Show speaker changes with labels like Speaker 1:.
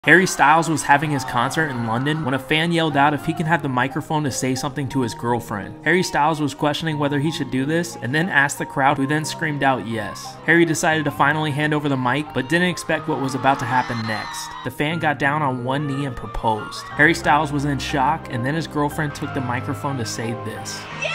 Speaker 1: Harry Styles was having his concert in London when a fan yelled out if he can have the microphone to say something to his girlfriend. Harry Styles was questioning whether he should do this and then asked the crowd, who then screamed out yes. Harry decided to finally hand over the mic but didn't expect what was about to happen next. The fan got down on one knee and proposed. Harry Styles was in shock, and then his girlfriend took the microphone to say this.
Speaker 2: Yeah!